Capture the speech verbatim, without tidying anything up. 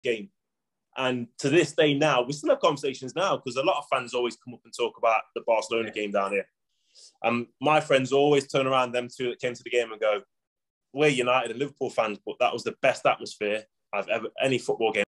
game. And to this day now, we still have conversations now because a lot of fans always come up and talk about the Barcelona game down here. And my friends always turn around, them two that came to the game, and go, we're United and Liverpool fans, but that was the best atmosphere I've ever, any football game